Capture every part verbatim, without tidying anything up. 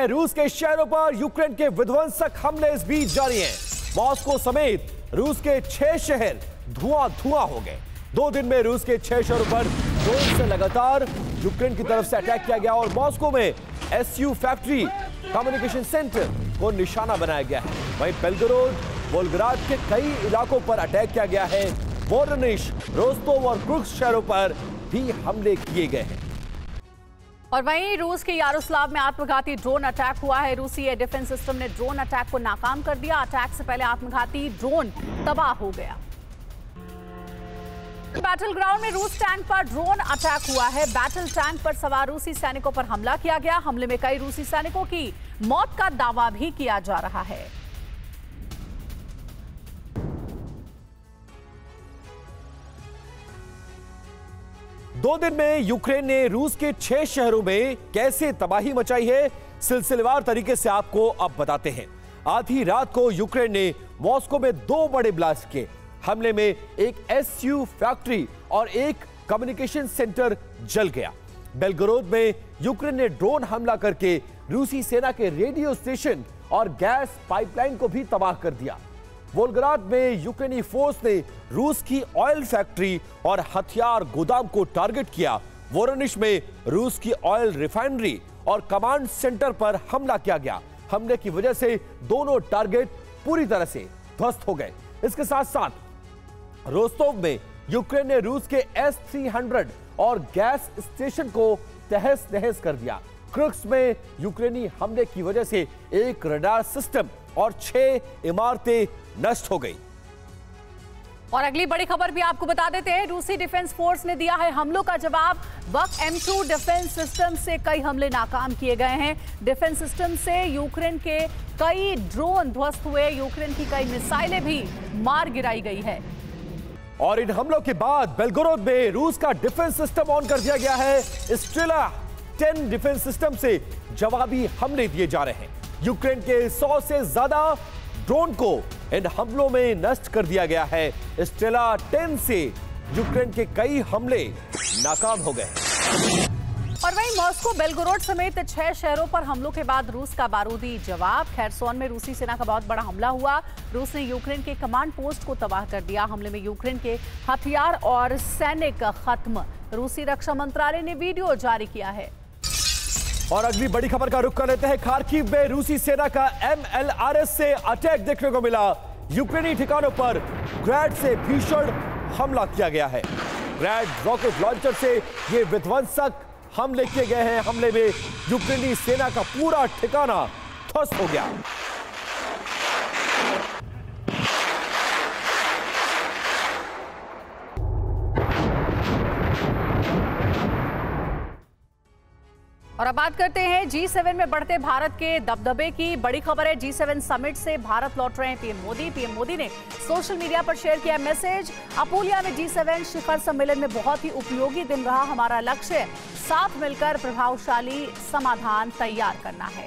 रूस के शहरों पर यूक्रेन के विध्वंसक हमले इस बीच जारी हैं। मॉस्को समेत रूस के छह शहर धुआं धुआं हो गए। दो दिन में रूस के छह शहरों पर ड्रोन से लगातार यूक्रेन की तरफ से अटैक किया गया और मॉस्को में एसयू फैक्ट्री, कम्युनिकेशन सेंटर को निशाना बनाया गया है। वहीं बेलगोरोड, वोल्गोग्राद के कई इलाकों पर अटैक किया गया है। वोरोनिश, रोस्तोव और क्रुस्क शहरों पर भी हमले किए गए हैं। और वहीं रूस के यारोस्लाव में आत्मघाती ड्रोन अटैक हुआ है। रूसी एयर डिफेंस सिस्टम ने ड्रोन अटैक को नाकाम कर दिया। अटैक से पहले आत्मघाती ड्रोन तबाह हो गया। बैटल ग्राउंड में रूस टैंक पर ड्रोन अटैक हुआ है। बैटल टैंक पर सवार रूसी सैनिकों पर हमला किया गया। हमले में कई रूसी सैनिकों की मौत का दावा भी किया जा रहा है। दो दिन में यूक्रेन ने रूस के छह शहरों में कैसे तबाही मचाई है, सिलसिलेवार तरीके से आपको अब बताते हैं। आधी रात को यूक्रेन ने मॉस्को में दो बड़े ब्लास्ट किए। हमले में एक एसयू फैक्ट्री और एक कम्युनिकेशन सेंटर जल गया। बेलगोरोद में यूक्रेन ने ड्रोन हमला करके रूसी सेना के रेडियो स्टेशन और गैस पाइपलाइन को भी तबाह कर दिया। वोल्गोग्राद में यूक्रेनी फोर्स ने रूस की ऑयल फैक्ट्री और हथियार गोदाम को टारगेट किया। वोरोनिश में रूस की ऑयल रिफाइनरी और कमांड सेंटर पर हमला किया गया। हमले की वजह से दोनों टारगेट पूरी तरह से ध्वस्त हो गए। इसके साथ साथ रोस्तोव में यूक्रेन ने रूस के एस थ्री हंड्रेड और गैस स्टेशन को तहस नहस कर दिया। क्रुस्क में यूक्रेनी हमले की वजह से एक रडार सिस्टम और छह इमारतें नष्ट हो गई। और अगली बड़ी खबर भी आपको बता देते हैं। रूसी डिफेंस फोर्स ने दिया है हमलों का जवाब। वक एम टू डिफेंस सिस्टम से कई हमले नाकाम किए गए हैं। डिफेंस सिस्टम से यूक्रेन के कई ड्रोन ध्वस्त हुए। यूक्रेन की कई मिसाइलें भी मार गिराई गई है। और इन हमलों के बाद बेलगोरोद में रूस का डिफेंस सिस्टम ऑन कर दिया गया है। स्ट्रेला टेन डिफेंस सिस्टम से जवाबी हमले दिए जा रहे हैं। यूक्रेन के सौ से ज्यादा ड्रोन को इन हमलों में नष्ट कर दिया गया है। स्ट्रेला टेन से यूक्रेन के कई हमले नाकाम हो गए। और वहीं मॉस्को, बेलगोरोड समेत छह शहरों पर हमलों के बाद रूस का बारूदी जवाब। खैरसोन में रूसी सेना का बहुत बड़ा हमला हुआ। रूस ने यूक्रेन के कमांड पोस्ट को तबाह कर दिया। हमले में यूक्रेन के हथियार और सैनिक खत्म। रूसी रक्षा मंत्रालय ने वीडियो जारी किया है। और अगली बड़ी खबर का रुख कर लेते हैं। खार्किव में रूसी सेना का एम एल आर एस से अटैक देखने को मिला। यूक्रेनी ठिकानों पर ग्रैड से भीषण हमला किया गया है। ग्रैड रॉकेट लॉन्चर से ये विध्वंसक हमले किए गए हैं। हमले में यूक्रेनी सेना का पूरा ठिकाना ध्वस्त हो गया। और अब बात करते हैं जी सेवन में बढ़ते भारत के दबदबे की। बड़ी खबर है, जी सेवन समिट से भारत लौट रहे हैं पीएम मोदी। पीएम मोदी ने सोशल मीडिया पर शेयर किया मैसेज। अपुलिया में जी सेवन शिखर सम्मेलन में बहुत ही उपयोगी दिन रहा। हमारा लक्ष्य साथ मिलकर प्रभावशाली समाधान तैयार करना है।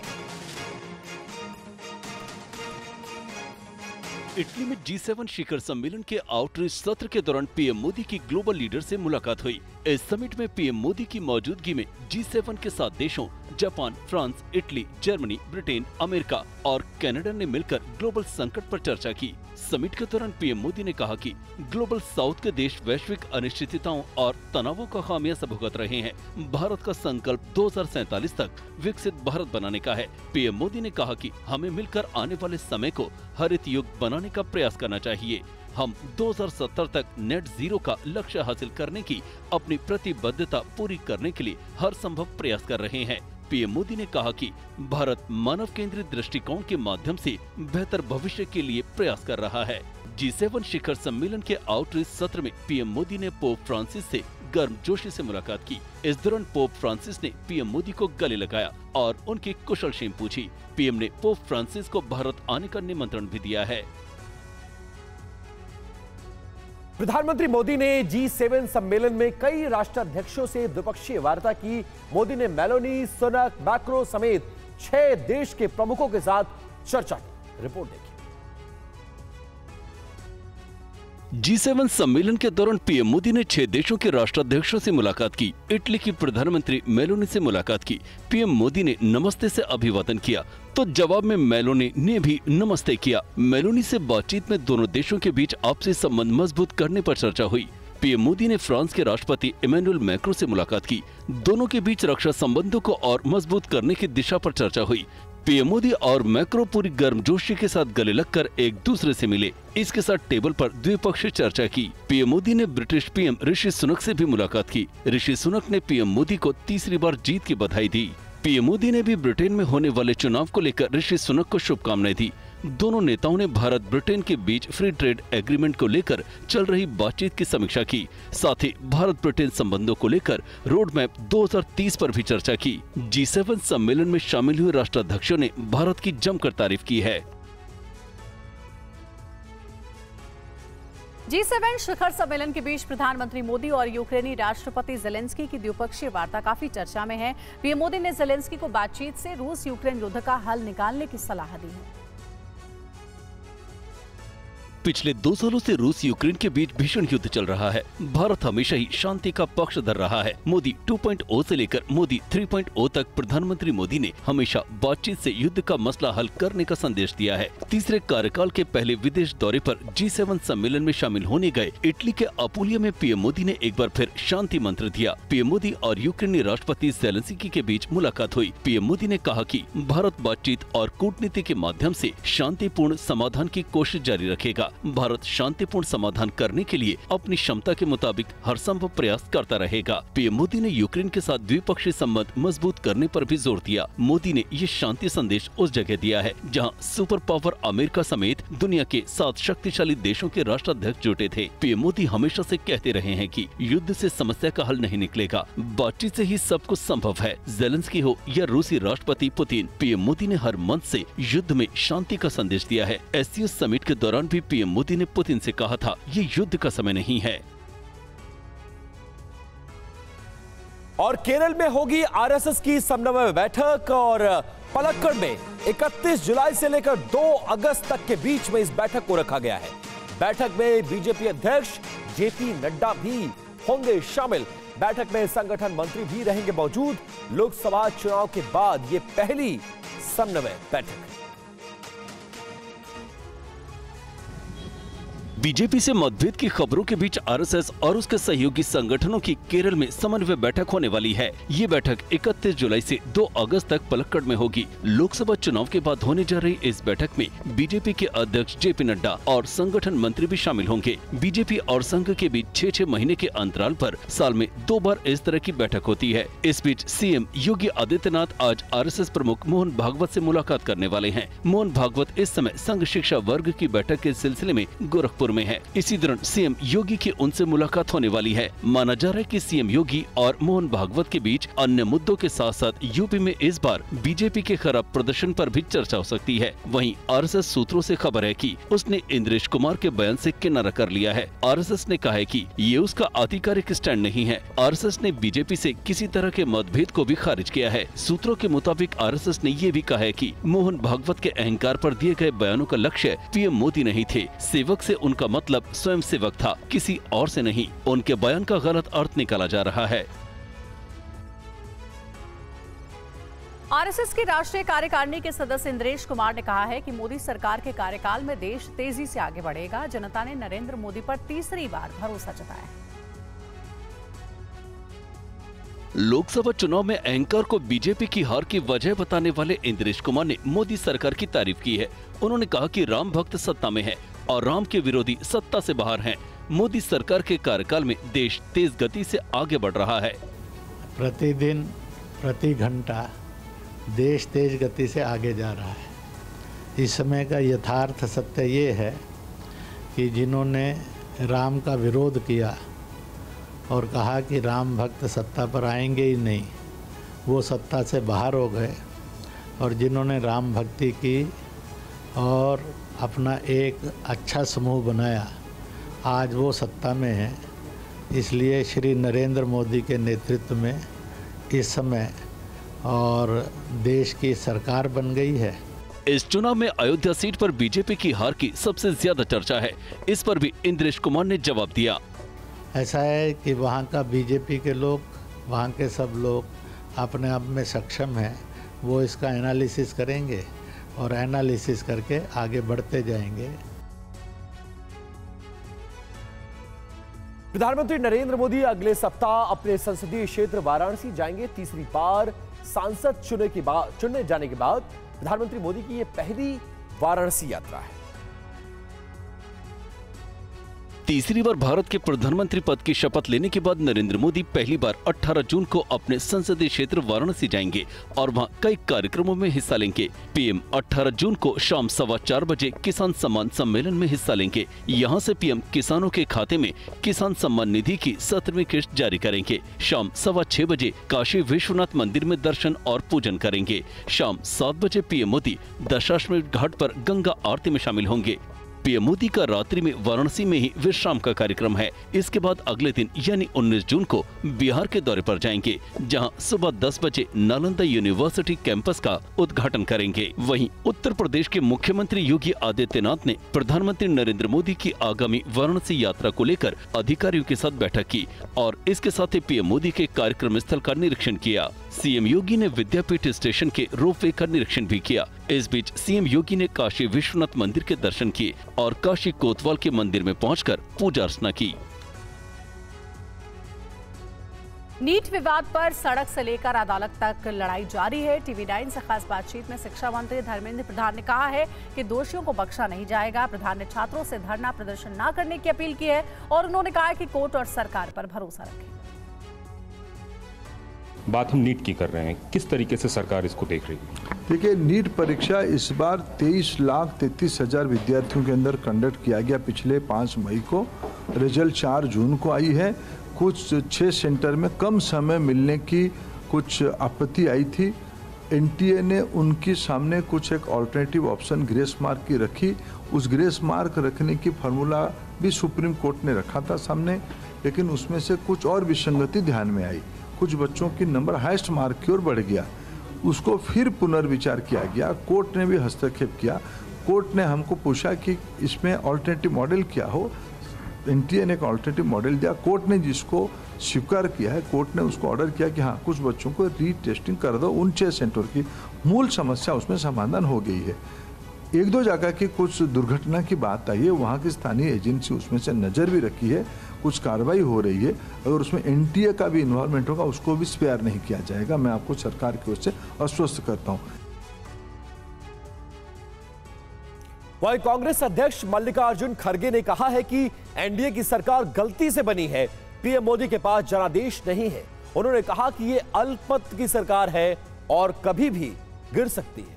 इटली में जी सेवन शिखर सम्मेलन के आउटरीच सत्र के दौरान पीएम मोदी की ग्लोबल लीडर से मुलाकात हुई। इस समिट में पीएम मोदी की मौजूदगी में जी सेवन के सात देशों Japan, France, Italy, Germany, Britain, America और कनाडा ने मिलकर ग्लोबल संकट पर चर्चा की। समिट के दौरान पीएम मोदी ने कहा कि ग्लोबल साउथ के देश वैश्विक अनिश्चितताओं और तनावों का खामियाजा भुगत रहे हैं। भारत का संकल्प दो हजार सैतालीस तक विकसित भारत बनाने का है। पीएम मोदी ने कहा कि हमें मिलकर आने वाले समय को हरित युग बनाने का प्रयास करना चाहिए। हम दो हजार सत्तर तक नेट जीरो का लक्ष्य हासिल करने की अपनी प्रतिबद्धता पूरी करने के लिए हर संभव प्रयास कर रहे हैं। पीएम मोदी ने कहा कि भारत मानव केंद्रित दृष्टिकोण के माध्यम से बेहतर भविष्य के लिए प्रयास कर रहा है। जी सेवन शिखर सम्मेलन के आउटरीच सत्र में पीएम मोदी ने पोप फ्रांसिस से गर्मजोशी से मुलाकात की। इस दौरान पोप फ्रांसिस ने पीएम मोदी को गले लगाया और उनकी कुशलक्षेम पूछी। पीएम ने पोप फ्रांसिस को भारत आने का निमंत्रण भी दिया है। प्रधानमंत्री मोदी ने जी सेवन सम्मेलन में कई राष्ट्राध्यक्षों से द्विपक्षीय वार्ता की। मोदी ने मेलोनी, सुनक, मैक्रो समेत छह देश के प्रमुखों के साथ चर्चा की। रिपोर्ट देखिए। जी सेवन सम्मेलन के दौरान पीएम मोदी ने छह देशों के राष्ट्राध्यक्षों से मुलाकात की। इटली की प्रधानमंत्री मेलोनी से मुलाकात की। पीएम मोदी ने नमस्ते से अभिवादन किया तो जवाब में मेलोनी ने भी नमस्ते किया। मेलोनी से बातचीत में दोनों देशों के बीच आपसी संबंध मजबूत करने पर चर्चा हुई। पीएम मोदी ने फ्रांस के राष्ट्रपति इमैनुअल मैक्रों से मुलाकात की। दोनों के बीच रक्षा संबंधों को और मजबूत करने की दिशा पर चर्चा हुई। पीएम मोदी और मैक्रो पूरी गर्मजोशी के साथ गले लगकर एक दूसरे से मिले। इसके साथ टेबल पर द्विपक्षीय चर्चा की। पीएम मोदी ने ब्रिटिश पीएम ऋषि सुनक से भी मुलाकात की। ऋषि सुनक ने पीएम मोदी को तीसरी बार जीत की बधाई दी। पीएम मोदी ने भी ब्रिटेन में होने वाले चुनाव को लेकर ऋषि सुनक को शुभकामनाएं दी। दोनों नेताओं ने भारत ब्रिटेन के बीच फ्री ट्रेड एग्रीमेंट को लेकर चल रही बातचीत की समीक्षा की। साथ ही भारत ब्रिटेन संबंधों को लेकर रोड मैप दो हज़ार तीस पर भी चर्चा की। जी सेवन सम्मेलन में शामिल हुए राष्ट्राध्यक्षों ने भारत की जमकर तारीफ की है। जी सेवन शिखर सम्मेलन के बीच प्रधानमंत्री मोदी और यूक्रेनी राष्ट्रपति जेलेंस्की की द्विपक्षीय वार्ता काफी चर्चा में है। पीएम मोदी ने जेलेंस्की को बातचीत से रूस यूक्रेन युद्ध का हल निकालने की सलाह दी है। पिछले दो सालों से रूस यूक्रेन के बीच भीषण युद्ध चल रहा है। भारत हमेशा ही शांति का पक्ष धर रहा है। मोदी टू पॉइंट ओ से लेकर मोदी थ्री पॉइंट ओ तक प्रधानमंत्री मोदी ने हमेशा बातचीत से युद्ध का मसला हल करने का संदेश दिया है। तीसरे कार्यकाल के पहले विदेश दौरे पर जी सेवन सम्मेलन में शामिल होने गए इटली के अपूलिया में पीएम मोदी ने एक बार फिर शांति मंत्र दिया। पीएम मोदी और यूक्रेनी राष्ट्रपति जेलेंस्की के बीच मुलाकात हुई। पीएम मोदी ने कहा कि भारत बातचीत और कूटनीति के माध्यम से शांतिपूर्ण समाधान की कोशिश जारी रखेगा। भारत शांतिपूर्ण समाधान करने के लिए अपनी क्षमता के मुताबिक हर संभव प्रयास करता रहेगा। पीएम मोदी ने यूक्रेन के साथ द्विपक्षीय संबंध मजबूत करने पर भी जोर दिया। मोदी ने ये शांति संदेश उस जगह दिया है जहां सुपर पावर अमेरिका समेत दुनिया के सात शक्तिशाली देशों के राष्ट्राध्यक्ष जुटे थे। पीएम मोदी हमेशा से कहते रहे हैं कि युद्ध से समस्या का हल नहीं निकलेगा, बातचीत से ही सब कुछ संभव है। जेलेंस्की हो या रूसी राष्ट्रपति पुतिन, पीएम मोदी ने हर मंच से युद्ध में शांति का संदेश दिया है। एससीओ समिट के दौरान भी पीएम मोदी ने पुतिन से कहा था ये युद्ध का समय नहीं है। और केरल में होगी आरएसएस की समन्वय बैठक और पलक्कड़ में इकतीस जुलाई से लेकर दो अगस्त तक के बीच में इस बैठक को रखा गया है। बैठक में बीजेपी अध्यक्ष जेपी नड्डा भी होंगे शामिल। बैठक में संगठन मंत्री भी रहेंगे मौजूद। लोकसभा चुनाव के बाद ये पहली समन्वय बैठक है। बीजेपी से मतभेद की खबरों के बीच आरएसएस और उसके सहयोगी संगठनों की केरल में समन्वय बैठक होने वाली है। ये बैठक इकतीस जुलाई से दो अगस्त तक पलक्कड़ में होगी। लोकसभा चुनाव के बाद होने जा रही इस बैठक में बीजेपी के अध्यक्ष जेपी नड्डा और संगठन मंत्री भी शामिल होंगे। बीजेपी और संघ के बीच छह छह महीने के अंतराल पर साल में दो बार इस तरह की बैठक होती है। इस बीच सीएम योगी आदित्यनाथ आज आरएसएस प्रमुख मोहन भागवत से मुलाकात करने वाले हैं। मोहन भागवत इस समय संघ शिक्षा वर्ग की बैठक के सिलसिले में गोरखपुर में है। इसी दौरान सीएम योगी की उनसे मुलाकात होने वाली है। माना जा रहा है कि सीएम योगी और मोहन भागवत के बीच अन्य मुद्दों के साथ साथ यूपी में इस बार बीजेपी के खराब प्रदर्शन पर भी चर्चा हो सकती है। वहीं आरएसएस सूत्रों से खबर है कि उसने इंद्रेश कुमार के बयान से किनारा कर लिया है। आरएसएस ने कहा है कि ये उसका आधिकारिक स्टैंड नहीं है। आरएसएस ने बीजेपी से किसी तरह के मतभेद को भी खारिज किया है। सूत्रों के मुताबिक आरएसएस ने ये भी कहा है कि मोहन भागवत के अहंकार पर दिए गए बयानों का लक्ष्य पीएम मोदी नहीं थे। सेवक से उनका मतलब स्वयं सेवक था, किसी और से नहीं। उनके बयान का गलत अर्थ निकाला जा रहा है। आरएसएस की राष्ट्रीय कार्यकारिणी के सदस्य इंद्रेश कुमार ने कहा है कि मोदी सरकार के कार्यकाल में देश तेजी से आगे बढ़ेगा। जनता ने नरेंद्र मोदी पर तीसरी बार भरोसा जताया। लोकसभा चुनाव में एंकर को बीजेपी की हार की वजह बताने वाले इंद्रेश कुमार ने मोदी सरकार की तारीफ की है। उन्होंने कहा कि राम भक्त सत्ता में है और राम के विरोधी सत्ता से बाहर हैं। मोदी सरकार के कार्यकाल में देश तेज गति से आगे बढ़ रहा है। प्रतिदिन प्रति घंटा देश तेज गति से आगे जा रहा है। इस समय का यथार्थ सत्य ये है कि जिन्होंने राम का विरोध किया और कहा कि राम भक्त सत्ता पर आएंगे ही नहीं, वो सत्ता से बाहर हो गए। और जिन्होंने राम भक्ति की और अपना एक अच्छा समूह बनाया, आज वो सत्ता में है। इसलिए श्री नरेंद्र मोदी के नेतृत्व में इस समय और देश की सरकार बन गई है। इस चुनाव में अयोध्या सीट पर बीजेपी की हार की सबसे ज्यादा चर्चा है। इस पर भी इंद्रेश कुमार ने जवाब दिया। ऐसा है कि वहाँ का बीजेपी के लोग, वहाँ के सब लोग अपने आप में सक्षम हैं, वो इसका एनालिसिस करेंगे और एनालिसिस करके आगे बढ़ते जाएंगे। प्रधानमंत्री नरेंद्र मोदी अगले सप्ताह अपने संसदीय क्षेत्र वाराणसी जाएंगे। तीसरी बार सांसद चुने के बाद चुनने जाने के बाद प्रधानमंत्री मोदी की यह पहली वाराणसी यात्रा है। तीसरी बार भारत के प्रधानमंत्री पद की शपथ लेने के बाद नरेंद्र मोदी पहली बार अठारह जून को अपने संसदीय क्षेत्र वाराणसी जाएंगे और वहां कई कार्यक्रमों में हिस्सा लेंगे। पीएम अठारह जून को शाम सवा चार बजे किसान सम्मान सम्मेलन में हिस्सा लेंगे। यहां से पीएम किसानों के खाते में किसान सम्मान निधि की सत्रहवीं किस्त जारी करेंगे। शाम सवा छह बजे काशी विश्वनाथ मंदिर में दर्शन और पूजन करेंगे। शाम सात बजे पीएम मोदी दशाश्वमेध घाट पर गंगा आरती में शामिल होंगे। पीएम मोदी का रात्रि में वाराणसी में ही विश्राम का कार्यक्रम है। इसके बाद अगले दिन यानी उन्नीस जून को बिहार के दौरे पर जाएंगे, जहां सुबह दस बजे नालंदा यूनिवर्सिटी कैंपस का उद्घाटन करेंगे। वहीं उत्तर प्रदेश के मुख्यमंत्री योगी आदित्यनाथ ने प्रधानमंत्री नरेंद्र मोदी की आगामी वाराणसी यात्रा को लेकर अधिकारियों के साथ बैठक की और इसके साथ ही पीएम मोदी के कार्यक्रम स्थल का निरीक्षण किया। सीएम योगी ने विद्यापीठ स्टेशन के रोपवे का निरीक्षण भी किया। इस बीच सीएम योगी ने काशी विश्वनाथ मंदिर के दर्शन किए और काशी कोतवाल के मंदिर में पहुंचकर पूजा अर्चना की। नीट विवाद पर सड़क से लेकर अदालत तक लड़ाई जारी है। टीवी नाइन से खास बातचीत में शिक्षा मंत्री धर्मेंद्र प्रधान ने कहा है कि दोषियों को बख्शा नहीं जाएगा। प्रधान ने छात्रों से धरना प्रदर्शन न करने की अपील की है और उन्होंने कहा कि कोर्ट और सरकार पर भरोसा रखें। बात हम नीट की कर रहे हैं, किस तरीके से सरकार इसको देख रही है? देखिए, नीट परीक्षा इस बार तेईस लाख तैंतीस हजार विद्यार्थियों के अंदर कंडक्ट किया गया पिछले पाँच मई को। रिजल्ट चार जून को आई है। कुछ छः सेंटर में कम समय मिलने की कुछ आपत्ति आई थी। एनटीए ने उनके सामने कुछ एक ऑल्टरनेटिव ऑप्शन ग्रेस मार्क की रखी। उस ग्रेस मार्क रखने की फार्मूला भी सुप्रीम कोर्ट ने रखा था सामने, लेकिन उसमें से कुछ और विसंगति ध्यान में आई। कुछ बच्चों की नंबर हाईएस्ट मार्क की ओर बढ़ गया, उसको फिर पुनर्विचार किया गया। कोर्ट ने भी हस्तक्षेप किया। कोर्ट ने हमको पूछा कि इसमें ऑल्टरनेटिव मॉडल क्या हो। एनटीए ने एक ऑल्टरनेटिव मॉडल दिया। कोर्ट ने जिसको स्वीकार किया है, कोर्ट ने उसको ऑर्डर किया कि हाँ, कुछ बच्चों को रीटेस्टिंग कर दो। उन छः सेंटर की मूल समस्या उसमें समाधान हो गई है। एक दो जगह की कुछ दुर्घटना की बात आई है, वहाँ की स्थानीय एजेंसी उसमें से नज़र भी रखी है, कुछ कार्रवाई हो रही है। अगर उसमें एनटीए का भी इन्वॉल्वमेंट होगा, उसको भी स्पेयर नहीं किया जाएगा। मैं आपको सरकार की ओर से आश्वस्त करता हूँ। वहीं कांग्रेस अध्यक्ष मल्लिकार्जुन खड़गे ने कहा है कि एनडीए की सरकार गलती से बनी है। पीएम मोदी के पास जनादेश नहीं है। उन्होंने कहा कि ये अल्पमत की सरकार है और कभी भी गिर सकती है।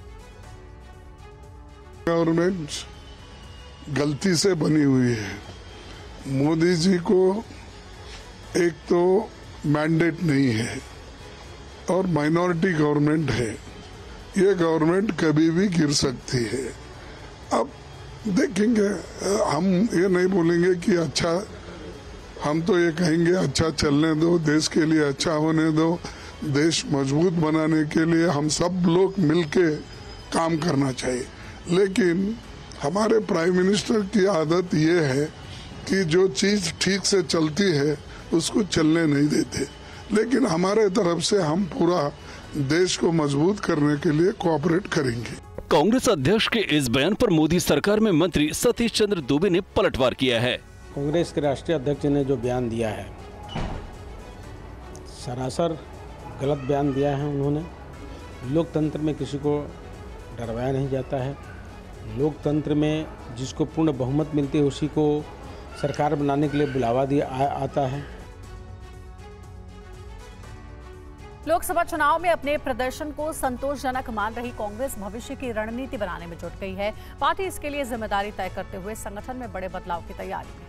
गवर्नमेंट गलती से बनी हुई है। मोदी जी को एक तो मैंडेट नहीं है और माइनॉरिटी गवर्नमेंट है। ये गवर्नमेंट कभी भी गिर सकती है। अब देखेंगे, हम ये नहीं बोलेंगे कि अच्छा, हम तो ये कहेंगे अच्छा चलने दो, देश के लिए अच्छा होने दो, देश मजबूत बनाने के लिए हम सब लोग मिलके काम करना चाहिए। लेकिन हमारे प्राइम मिनिस्टर की आदत ये है कि जो चीज़ ठीक से चलती है उसको चलने नहीं देते। लेकिन हमारे तरफ से हम पूरा देश को मजबूत करने के लिए कोऑपरेट करेंगे। कांग्रेस अध्यक्ष के इस बयान पर मोदी सरकार में मंत्री सतीश चंद्र दुबे ने पलटवार किया है। कांग्रेस के राष्ट्रीय अध्यक्ष ने जो बयान दिया है, सरासर गलत बयान दिया है। उन्होंने लोकतंत्र में किसी को डरवाया नहीं जाता है। लोकतंत्र में जिसको पूर्ण बहुमत मिलती है उसी को सरकार बनाने के लिए बुलावा दिया आ, आता है। लोकसभा चुनाव में अपने प्रदर्शन को संतोषजनक मान रही कांग्रेस भविष्य की रणनीति बनाने में जुट गई है। पार्टी इसके लिए जिम्मेदारी तय करते हुए संगठन में बड़े बदलाव की तैयारी में है।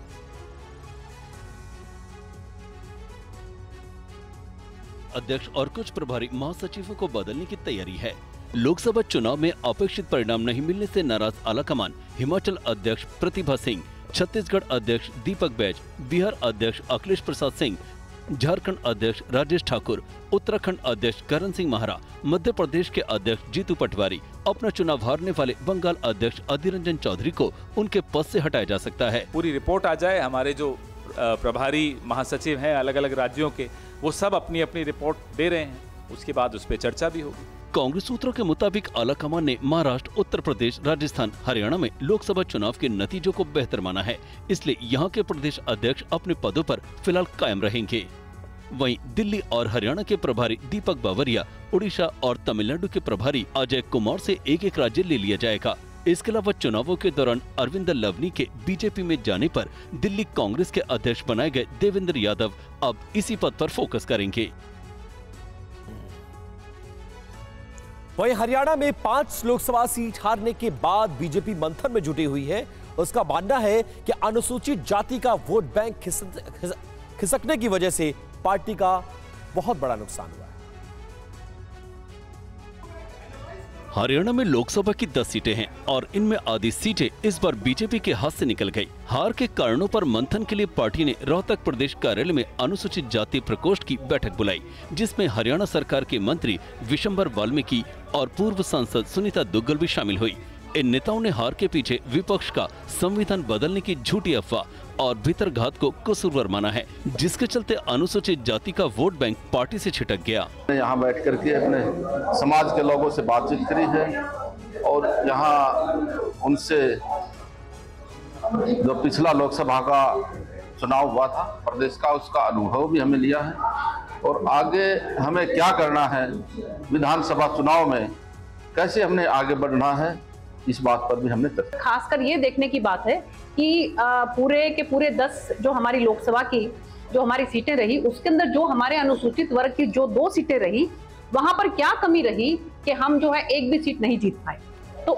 अध्यक्ष और कुछ प्रभारी महासचिवों को बदलने की तैयारी है। लोकसभा चुनाव में अपेक्षित परिणाम नहीं मिलने से नाराज आलाकमान हिमाचल अध्यक्ष प्रतिभा सिंह, छत्तीसगढ़ अध्यक्ष दीपक बैज, बिहार अध्यक्ष अखिलेश प्रसाद सिंह, झारखंड अध्यक्ष राजेश ठाकुर, उत्तराखंड अध्यक्ष करण सिंह महरा, मध्य प्रदेश के अध्यक्ष जीतू पटवारी, अपना चुनाव हारने वाले बंगाल अध्यक्ष अधीर रंजन चौधरी को उनके पद से हटाया जा सकता है। पूरी रिपोर्ट आ जाए, हमारे जो प्रभारी महासचिव हैं अलग अलग राज्यों के, वो सब अपनी अपनी रिपोर्ट दे रहे हैं, उसके बाद उस पर चर्चा भी होगी। कांग्रेस सूत्रों के मुताबिक आलाकमान ने महाराष्ट्र, उत्तर प्रदेश, राजस्थान, हरियाणा में लोकसभा चुनाव के नतीजों को बेहतर माना है, इसलिए यहाँ के प्रदेश अध्यक्ष अपने पदों पर फिलहाल कायम रहेंगे। वहीं दिल्ली और हरियाणा के प्रभारी दीपक बावरिया, उड़ीसा और तमिलनाडु के प्रभारी अजय कुमार से एक एक राज्य ले लिया जाएगा। इसके अलावा चुनावों के दौरान अरविंद लवनी के बीजेपी में जाने पर दिल्ली कांग्रेस के अध्यक्ष बनाए गए देवेंद्र यादव अब इसी पद पर फोकस करेंगे। वहीं हरियाणा में पांच लोकसभा सीट हारने के बाद बीजेपी मंथन में जुटी हुई है। उसका मानना है कि अनुसूचित जाति का वोट बैंक खिसक, खिसकने की वजह से पार्टी का बहुत बड़ा नुकसान हुआ है। हरियाणा में लोकसभा की दस सीटें हैं और इनमें आधी सीटें इस बार बीजेपी के हाथ से निकल गई। हार के कारणों पर मंथन के लिए पार्टी ने रोहतक प्रदेश कार्यालय में अनुसूचित जाति प्रकोष्ठ की बैठक बुलाई, जिसमें हरियाणा सरकार के मंत्री विशंबर वाल्मीकि और पूर्व सांसद सुनीता दुग्गल भी शामिल हुई। इन नेताओं ने हार के पीछे विपक्ष का संविधान बदलने की झूठी अफवाह और भीतरघात को कसूरवार माना है, जिसके चलते अनुसूचित जाति का वोट बैंक पार्टी से छिटक गया। यहाँ बैठ कर के अपने समाज के लोगों से बातचीत करी है और यहाँ उनसे जो पिछला लोकसभा का चुनाव हुआ था प्रदेश का, उसका अनुभव भी हमें लिया है और आगे हमें क्या करना है, विधानसभा चुनाव में कैसे हमने आगे बढ़ना है, इस बात पर भी हमने तर्क। खासकर ये देखने की बात है कि पूरे के पूरे दस जो हमारी लोकसभा की जो हमारी सीटें रही, उसके अंदर जो हमारे अनुसूचित वर्ग की जो दो सीटें रही, वहां पर क्या कमी रही कि हम जो है एक भी सीट नहीं जीत पाए। तो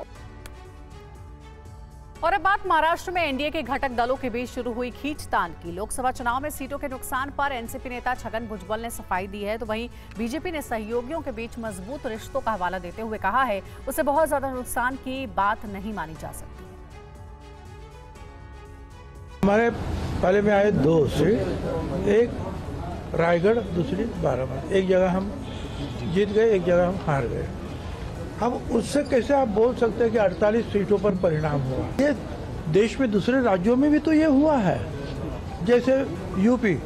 और अब बात महाराष्ट्र में एनडीए के घटक दलों के बीच शुरू हुई खींचतान की। लोकसभा चुनाव में सीटों के नुकसान पर एनसीपी नेता छगन भुजबल ने सफाई दी है, तो वहीं बीजेपी ने सहयोगियों के बीच मजबूत रिश्तों का हवाला देते हुए कहा है उसे बहुत ज्यादा नुकसान की बात नहीं मानी जा सकती है। हमारे पहले में आए दो सीट, एक रायगढ़, दूसरी बाराबंकी। एक जगह हम जीत गए, एक जगह हम हार गए। अब उससे कैसे आप बोल सकते हैं कि अड़तालीस सीटों पर परिणाम हुआ? ये देश में दूसरे राज्यों में भी तो ये हुआ है, जैसे यूपी।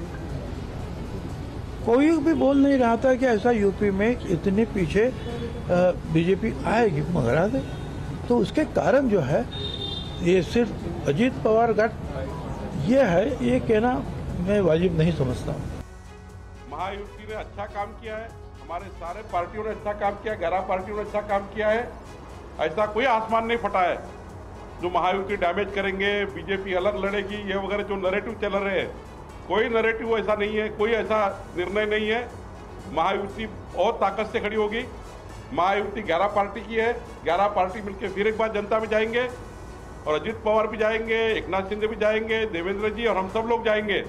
कोई भी बोल नहीं रहा था कि ऐसा यूपी में इतने पीछे बीजेपी आएगी, मगर आ गई। तो उसके कारण जो है ये सिर्फ अजीत पवार गठ ये है, ये कहना मैं वाजिब नहीं समझता। महायुति ने अच्छा काम किया है, हमारे सारे पार्टियों ने अच्छा काम किया, ग्यारह पार्टियों ने अच्छा काम किया है। ऐसा कोई आसमान नहीं फटा है जो महायुति डैमेज करेंगे, बीजेपी अलग लड़ेगी, ये वगैरह जो नैरेटिव चल रहे हैं, कोई नैरेटिव ऐसा नहीं है, कोई ऐसा निर्णय नहीं है। महायुति और ताकत से खड़ी होगी। महायुति ग्यारह पार्टी की है, ग्यारह पार्टी मिलकर फिर एक बार जनता में जाएंगे और अजीत पवार भी जाएंगे, एकनाथ शिंदे भी जाएंगे, देवेंद्र जी और हम सब लोग जाएंगे।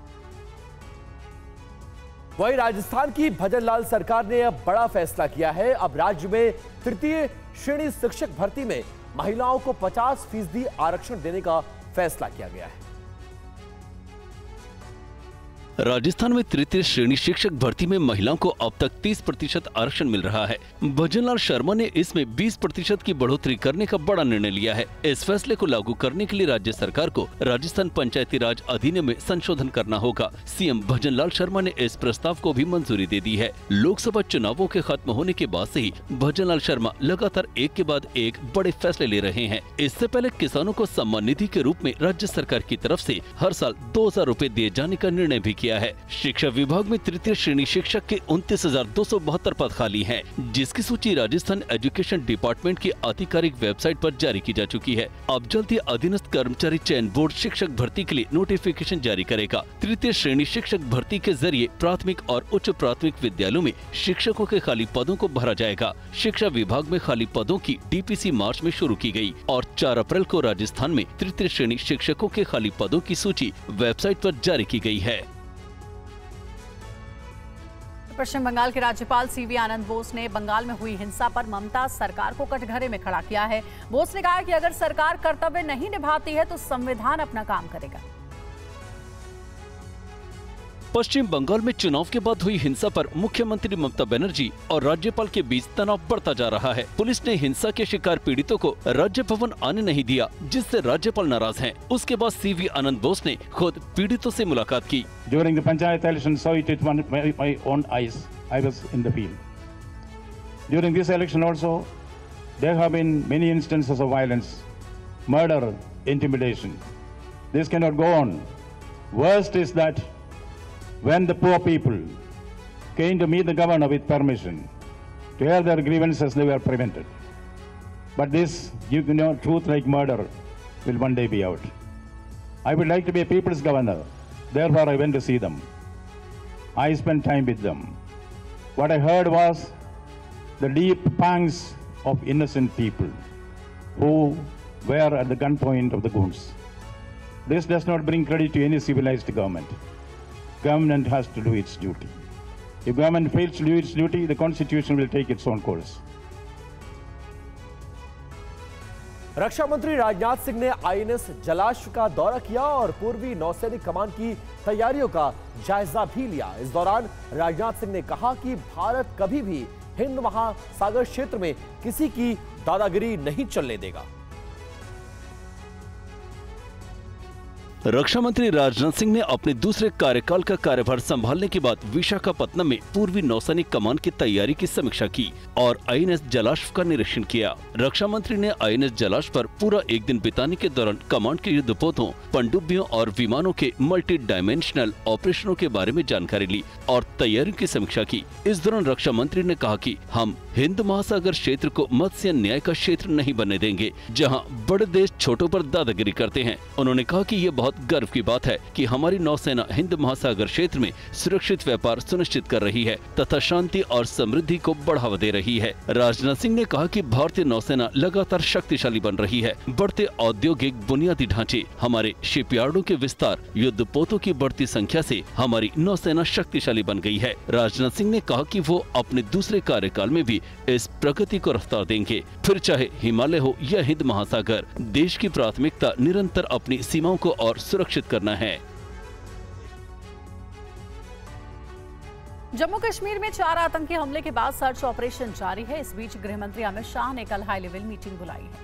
वहीं राजस्थान की भजनलाल सरकार ने अब बड़ा फैसला किया है। अब राज्य में तृतीय श्रेणी शिक्षक भर्ती में महिलाओं को पचास फीसदी आरक्षण देने का फैसला किया गया है। राजस्थान में तृतीय श्रेणी शिक्षक भर्ती में महिलाओं को अब तक तीस प्रतिशत आरक्षण मिल रहा है। भजनलाल शर्मा ने इसमें बीस प्रतिशत की बढ़ोतरी करने का बड़ा निर्णय लिया है। इस फैसले को लागू करने के लिए राज्य सरकार को राजस्थान पंचायती राज अधिनियम में संशोधन करना होगा। सीएम भजनलाल शर्मा ने इस प्रस्ताव को भी मंजूरी दे दी है। लोकसभा चुनावों के खत्म होने के बाद से ही भजनलाल शर्मा लगातार एक के बाद एक बड़े फैसले ले रहे हैं। इससे पहले किसानों को सम्मान निधि के रूप में राज्य सरकार की तरफ से हर साल दो हजार रूपए दिए जाने का निर्णय भी किया है। शिक्षा विभाग में तृतीय श्रेणी शिक्षक के उनतीस हजार दो सौ बहत्तर पद खाली हैं, जिसकी सूची राजस्थान एजुकेशन डिपार्टमेंट की आधिकारिक वेबसाइट पर जारी की जा चुकी है। अब जल्द ही अधीनस्थ कर्मचारी चयन बोर्ड शिक्षक भर्ती के लिए नोटिफिकेशन जारी करेगा। तृतीय श्रेणी शिक्षक भर्ती के जरिए प्राथमिक और उच्च प्राथमिक विद्यालयों में शिक्षकों के खाली पदों को भरा जाएगा। शिक्षा विभाग में खाली पदों की डीपीसी मार्च में शुरू की गई और चार अप्रैल को राजस्थान में तृतीय श्रेणी शिक्षकों के खाली पदों की सूची वेबसाइट पर जारी की गई है। पश्चिम बंगाल के राज्यपाल सीवी आनंद बोस ने बंगाल में हुई हिंसा पर ममता सरकार को कटघरे में खड़ा किया है। बोस ने कहा कि अगर सरकार कर्तव्य नहीं निभाती है तो संविधान अपना काम करेगा। पश्चिम बंगाल में चुनाव के बाद हुई हिंसा पर मुख्यमंत्री ममता बनर्जी और राज्यपाल के बीच तनाव बढ़ता जा रहा है। पुलिस ने हिंसा के शिकार पीड़ितों को राज्य भवन आने नहीं दिया, जिससे राज्यपाल नाराज हैं। उसके बाद सीवी आनंद बोस ने खुद पीड़ितों से मुलाकात की। During the Panchayat election, saw it with one, my, my own eyes. I was in the field. During this election also, there have been many instances of violence, murder, intimidation. This cannot go on. Worst is that when the poor people came to meet the governor with permission to air their grievances, they were prevented. But this, you know, truth like murder will one day be out. I would like to be a people's governor. Therefore, I went to see them. I spent time with them. What I heard was the deep pangs of innocent people who were at the gunpoint of the goons. This does not bring credit to any civilized government. Government has to do its duty. If government fails to do its duty, the constitution will take its own course. रक्षा मंत्री राजनाथ सिंह ने INS Jalashwa का दौरा किया और पूर्वी नौसैनिक कमान की तैयारियों का जायजा भी लिया। इस दौरान राजनाथ सिंह ने कहा कि भारत कभी भी हिंद महासागर क्षेत्र में किसी की दादागिरी नहीं चलने देगा। रक्षा मंत्री राजनाथ सिंह ने अपने दूसरे कार्यकाल का कार्यभार संभालने के बाद विशाखापत्तनम में पूर्वी नौसैनिक कमान की तैयारी की समीक्षा की और आईएनएस जलाश्व का निरीक्षण किया। रक्षा मंत्री ने आईएनएस जलाश्व पर पूरा एक दिन बिताने के दौरान कमांड के युद्धपोतों, पनडुब्बियों और विमानों के मल्टी डायमेंशनल ऑपरेशनों के बारे में जानकारी ली और तैयारियों की समीक्षा की। इस दौरान रक्षा मंत्री ने कहा कि हम हिंद महासागर क्षेत्र को मत्स्य न्याय का क्षेत्र नहीं बनने देंगे, जहाँ बड़े देश छोटों पर दादागिरी करते हैं। उन्होंने कहा कि ये बहुत गर्व की बात है कि हमारी नौसेना हिंद महासागर क्षेत्र में सुरक्षित व्यापार सुनिश्चित कर रही है तथा शांति और समृद्धि को बढ़ावा दे रही है। राजनाथ सिंह ने कहा कि भारतीय नौसेना लगातार शक्तिशाली बन रही है। बढ़ते औद्योगिक बुनियादी ढांचे, हमारे शिपयार्डों के विस्तार, युद्धपोतों की बढ़ती संख्या से हमारी नौसेना शक्तिशाली बन गई है। राजनाथ सिंह ने कहा कि वो अपने दूसरे कार्यकाल में भी इस प्रगति को रफ्तार देंगे, फिर चाहे हिमालय हो या हिंद महासागर। देश की प्राथमिकता निरंतर अपनी सीमाओं को और सुरक्षित करना है। जम्मू कश्मीर में चार आतंकी हमले के बाद सर्च ऑपरेशन जारी है। इस बीच गृह मंत्री अमित शाह ने कल हाई लेवल मीटिंग बुलाई है।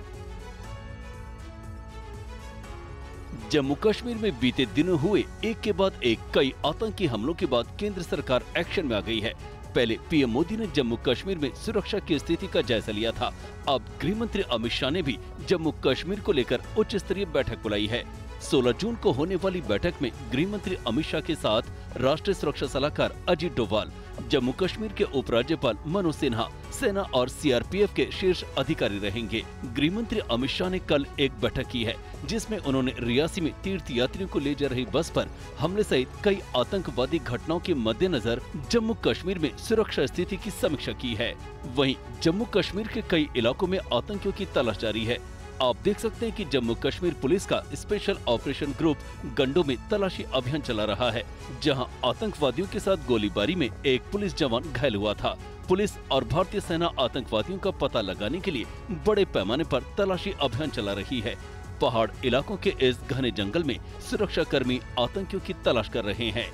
जम्मू कश्मीर में बीते दिनों हुए एक के बाद एक कई आतंकी हमलों के बाद केंद्र सरकार एक्शन में आ गई है। पहले पीएम मोदी ने जम्मू कश्मीर में सुरक्षा की स्थिति का जायजा लिया था। अब गृह मंत्री अमित शाह ने भी जम्मू कश्मीर को लेकर उच्च स्तरीय बैठक बुलाई है। सोलह जून को होने वाली बैठक में गृह मंत्री अमित शाह के साथ राष्ट्रीय सुरक्षा सलाहकार अजीत डोभाल, जम्मू कश्मीर के उपराज्यपाल मनोज सिन्हा, सेना और सीआरपीएफ के शीर्ष अधिकारी रहेंगे। गृह मंत्री अमित शाह ने कल एक बैठक की है, जिसमें उन्होंने रियासी में तीर्थ यात्रियों को ले जा रही बस पर हमले सहित कई आतंकवादी घटनाओं के मद्देनजर जम्मू कश्मीर में सुरक्षा स्थिति की समीक्षा की है। वहीं जम्मू कश्मीर के कई इलाकों में आतंकियों की तलाश जारी है। आप देख सकते हैं कि जम्मू कश्मीर पुलिस का स्पेशल ऑपरेशन ग्रुप गंडों में तलाशी अभियान चला रहा है, जहां आतंकवादियों के साथ गोलीबारी में एक पुलिस जवान घायल हुआ था। पुलिस और भारतीय सेना आतंकवादियों का पता लगाने के लिए बड़े पैमाने पर तलाशी अभियान चला रही है। पहाड़ इलाकों के इस घने जंगल में सुरक्षा कर्मी आतंकियों की तलाश कर रहे हैं।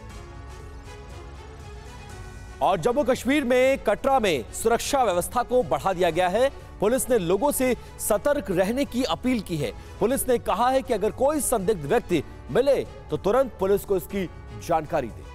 और जम्मू कश्मीर में कटरा में सुरक्षा व्यवस्था को बढ़ा दिया गया है। पुलिस ने लोगों से सतर्क रहने की अपील की है। पुलिस ने कहा है कि अगर कोई संदिग्ध व्यक्ति मिले तो तुरंत पुलिस को इसकी जानकारी दे।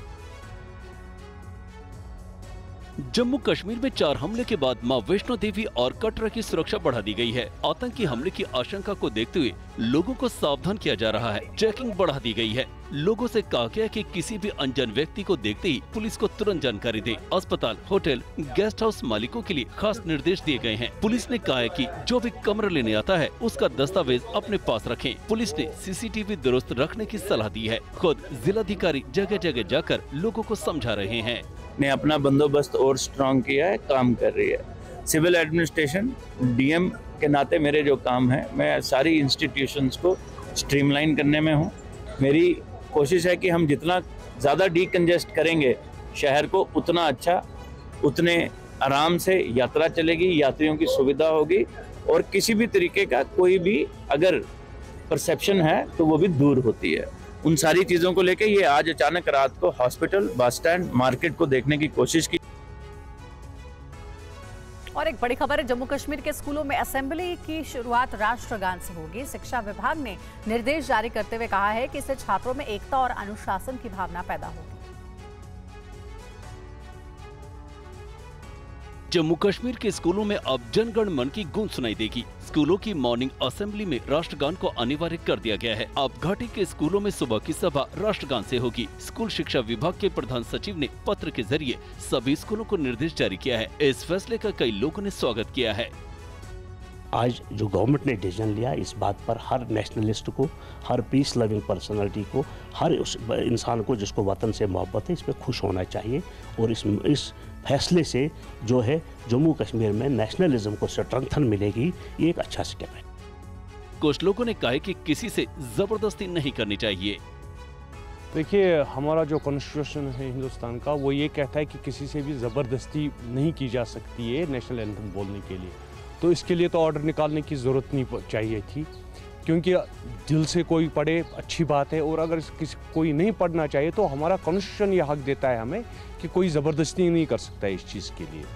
जम्मू कश्मीर में चार हमले के बाद मां वैष्णो देवी और कटरा की सुरक्षा बढ़ा दी गई है। आतंकी हमले की आशंका को देखते हुए लोगों को सावधान किया जा रहा है। चेकिंग बढ़ा दी गई है। लोगों से कहा गया कि किसी भी अनजान व्यक्ति को देखते ही पुलिस को तुरंत जानकारी दे। अस्पताल, होटल, गेस्ट हाउस मालिकों के लिए खास निर्देश दिए गए हैं। पुलिस ने कहा है कि जो भी कमरा लेने आता है उसका दस्तावेज अपने पास रखें। पुलिस ने सीसीटीवी दुरुस्त रखने की सलाह दी है। खुद जिलाधिकारी जगह जगह जाकर लोगों को समझा रहे हैं। ने अपना बंदोबस्त और स्ट्रॉन्ग किया है, काम कर रही है। सिविल एडमिनिस्ट्रेशन डीएम के नाते मेरे जो काम है, मैं सारी इंस्टीट्यूशंस को स्ट्रीमलाइन करने में हूँ। मेरी कोशिश है कि हम जितना ज़्यादा डीकंजेस्ट करेंगे शहर को, उतना अच्छा, उतने आराम से यात्रा चलेगी, यात्रियों की सुविधा होगी और किसी भी तरीके का कोई भी अगर परसेप्शन है तो वो भी दूर होती है। उन सारी चीज़ों को लेके ये आज अचानक रात को हॉस्पिटल, बस स्टैंड, मार्केट को देखने की कोशिश की। और एक बड़ी खबर है, जम्मू कश्मीर के स्कूलों में असेंबली की शुरुआत राष्ट्रगान से होगी। शिक्षा विभाग ने निर्देश जारी करते हुए कहा है कि इससे छात्रों में एकता और अनुशासन की भावना पैदा होगी। जम्मू कश्मीर के स्कूलों में अब जनगण मन की गूंज सुनाई देगी। स्कूलों की मॉर्निंग असेंबली में राष्ट्रगान को अनिवार्य कर दिया गया है। अब घाटी के स्कूलों में सुबह की सभा राष्ट्रगान से होगी। स्कूल शिक्षा विभाग के प्रधान सचिव ने पत्र के जरिए सभी स्कूलों को निर्देश जारी किया है। इस फैसले का कई लोगों ने स्वागत किया है। आज जो गवर्नमेंट ने डिसीजन लिया, इस बात पर हर नेशनलिस्ट को, हर पीस लविंग पर्सनालिटी को, हर उस इंसान को जिसको वतन से मोहब्बत है, इस पर खुश होना चाहिए। और इस इस फैसले से जो है जम्मू कश्मीर में नेशनलिज्म को स्ट्रेंथन मिलेगी। ये एक अच्छा स्टेप है। कुछ लोगों ने कहा कि किसी से जबरदस्ती नहीं करनी चाहिए। देखिए, हमारा जो कॉन्स्टिट्यूशन है हिंदुस्तान का, वो ये कहता है कि किसी से भी ज़बरदस्ती नहीं की जा सकती है नेशनल एंथम बोलने के लिए। तो इसके लिए तो ऑर्डर निकालने की ज़रूरत नहीं चाहिए थी, क्योंकि दिल से कोई पढ़े अच्छी बात है। और अगर किसी कोई नहीं पढ़ना चाहिए तो हमारा कॉन्स्टिट्यूशन ये हक देता है हमें कि कोई ज़बरदस्ती नहीं कर सकता है इस चीज़ के लिए।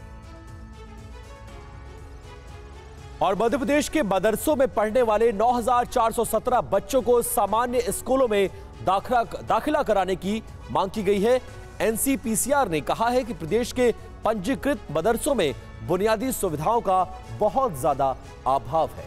और मध्य प्रदेश के मदरसों में पढ़ने वाले नौ हज़ार चार सौ सत्रह बच्चों को सामान्य स्कूलों में दाखिला दाखिला कराने की मांग की गई है। एनसीपीसीआर ने कहा है कि प्रदेश के पंजीकृत मदरसों में बुनियादी सुविधाओं का बहुत ज्यादा अभाव है।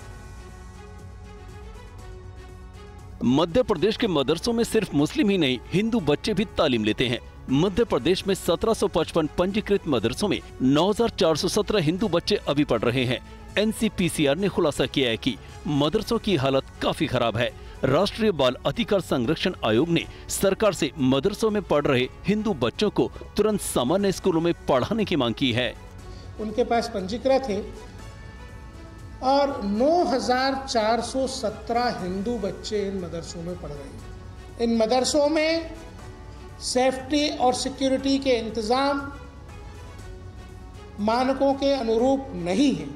मध्य प्रदेश के मदरसों में सिर्फ मुस्लिम ही नहीं, हिंदू बच्चे भी तालीम लेते हैं। मध्य प्रदेश में सत्रह सौ पचपन पंजीकृत मदरसों में नौ हज़ार चार सौ सत्रह हिंदू बच्चे अभी पढ़ रहे हैं। एनसीपीसीआर ने खुलासा किया है कि मदरसों की हालत काफी खराब है। राष्ट्रीय बाल अधिकार संरक्षण आयोग ने सरकार से मदरसों में पढ़ रहे हिंदू बच्चों को तुरंत सामान्य स्कूलों में पढ़ाने की मांग की है। उनके पास पंजीकृत है और नौ हज़ार चार सौ सत्रह हिंदू बच्चे इन मदरसों में पढ़ रहे हैं। इन मदरसों में सेफ्टी और सिक्योरिटी के इंतजाम मानकों के अनुरूप नहीं है।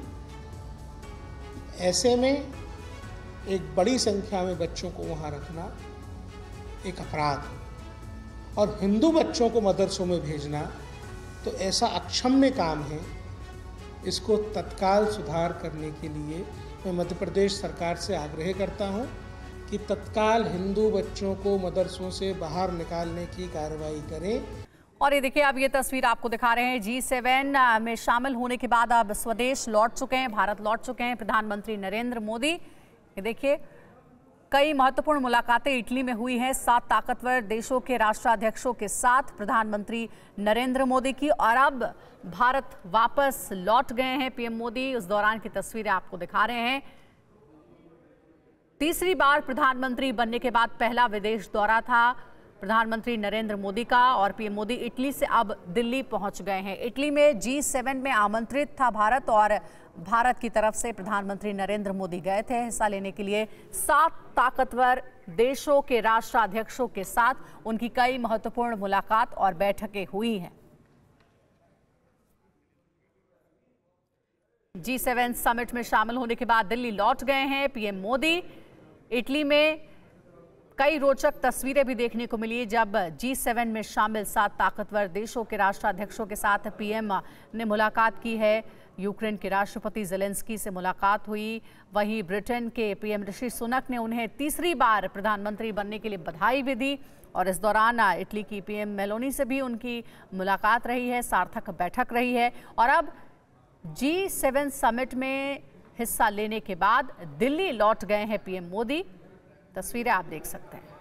ऐसे में एक बड़ी संख्या में बच्चों को वहां रखना एक अपराध है और हिंदू बच्चों को मदरसों में भेजना तो ऐसा अक्षम्य काम है। इसको तत्काल सुधार करने के लिए मैं मध्य प्रदेश सरकार से आग्रह करता हूं कि तत्काल हिंदू बच्चों को मदरसों से बाहर निकालने की कार्रवाई करें। और ये देखिए, अब ये तस्वीर आपको दिखा रहे हैं। जी सेवन में शामिल होने के बाद अब स्वदेश लौट चुके हैं, भारत लौट चुके हैं प्रधानमंत्री नरेंद्र मोदी। ये देखिए, कई महत्वपूर्ण मुलाकातें इटली में हुई हैं सात ताकतवर देशों के राष्ट्राध्यक्षों के साथ प्रधानमंत्री नरेंद्र मोदी की। और अब भारत वापस लौट गए हैं पीएम मोदी। उस दौरान की तस्वीरें आपको दिखा रहे हैं। तीसरी बार प्रधानमंत्री बनने के बाद पहला विदेश दौरा था प्रधानमंत्री नरेंद्र मोदी का और पीएम मोदी इटली से अब दिल्ली पहुंच गए हैं। इटली में जी सेवन में आमंत्रित था भारत और भारत की तरफ से प्रधानमंत्री नरेंद्र मोदी गए थे हिस्सा लेने के लिए। सात ताकतवर देशों के राष्ट्राध्यक्षों के साथ उनकी कई महत्वपूर्ण मुलाकात और बैठकें हुई हैं। जी सेवन समिट में शामिल होने के बाद दिल्ली लौट गए हैं पीएम मोदी। इटली में कई रोचक तस्वीरें भी देखने को मिली जब जी सेवन में शामिल सात ताकतवर देशों के राष्ट्राध्यक्षों के साथ पीएम ने मुलाकात की है। यूक्रेन के राष्ट्रपति ज़ेलेंस्की से मुलाकात हुई। वहीं ब्रिटेन के पीएम ऋषि सुनक ने उन्हें तीसरी बार प्रधानमंत्री बनने के लिए बधाई भी दी। और इस दौरान इटली की पीएम मेलोनी से भी उनकी मुलाकात रही है, सार्थक बैठक रही है। और अब जी सेवन समिट में हिस्सा लेने के बाद दिल्ली लौट गए हैं पीएम मोदी। तस्वीरें आप देख सकते हैं।